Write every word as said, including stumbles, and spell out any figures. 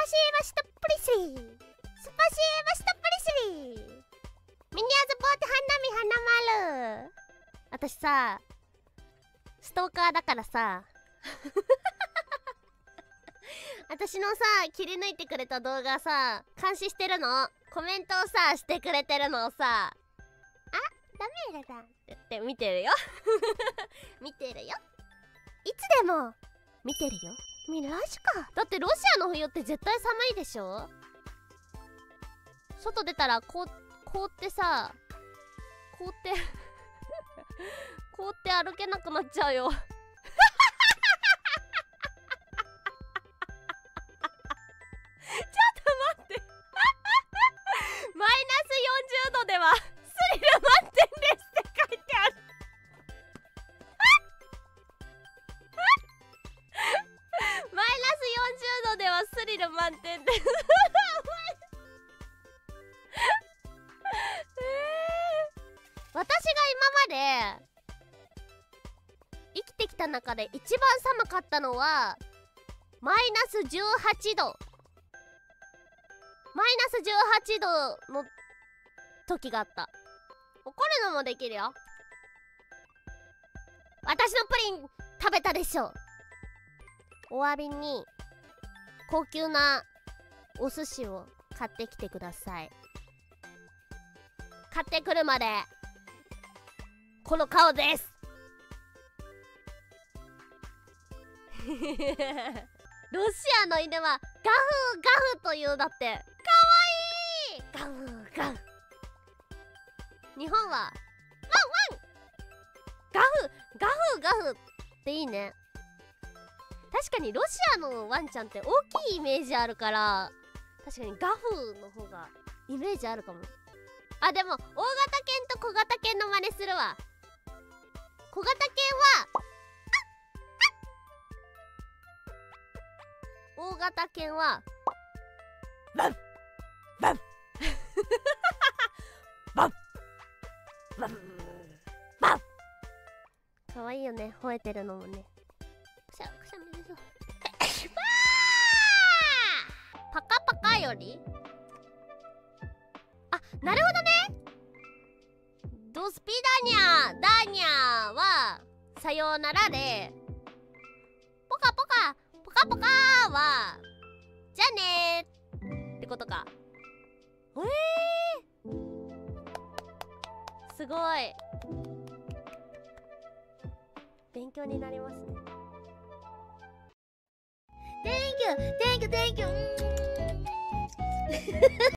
シーマシトプリスリースパシーマシトプリスリーミニアズボーテハンナミハナマル。私さストーカーだからさ私のさ切り抜いてくれた動画さ監視してるの。コメントをさしてくれてるのをさ、あ、ダメだだって言って見てるよ見てるよ、いつでも見てるよ。ミラージュか。だってロシアの冬って絶対寒いでしょ。外出たらこう凍ってさ凍って凍って歩けなくなっちゃうよちょっと待ってマイナスよんじゅうどではスリル満点ですって書いてあるマイナスよんじゅうどではスリル満点です私が今まで生きてきた中で一番寒かったのはマイナスじゅうはちど。マイナスじゅうはちどの時があった。怒るのもできるよ。私のプリン食べたでしょ。お詫びに高級なお寿司を買ってきてください。買ってくるまでこの顔ですロシアの犬はガフガフというだって。かわいい。ガフガフ。日本はワンワンガフガフガフっていいね。確かにロシアのワンちゃんって大きいイメージあるから、確かにガフの方がイメージあるかも。あ、でも大型犬と小型犬の真似するわ。小型犬は大型犬はバンバンバンバンバン。かわいいよね、吠えてるのもね。くしゃくしゃめるぞパカパカより、あ、なるほどね。ドスピダニャダーニャはさようならで、ポカポカポカポカはじゃあねーってことか。えー、すごい勉強になりますね。 Thank you Thank you Thank you